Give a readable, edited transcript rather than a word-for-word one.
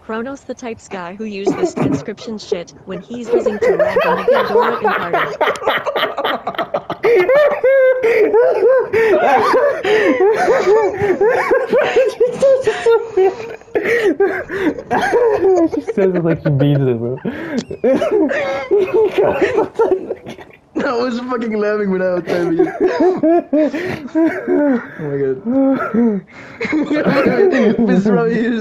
Chronos the types guy who used this transcription shit when he's using to rap on the Pandora in party. She says it like she means it, bro. I was fucking laughing without telling you. Oh my god. This is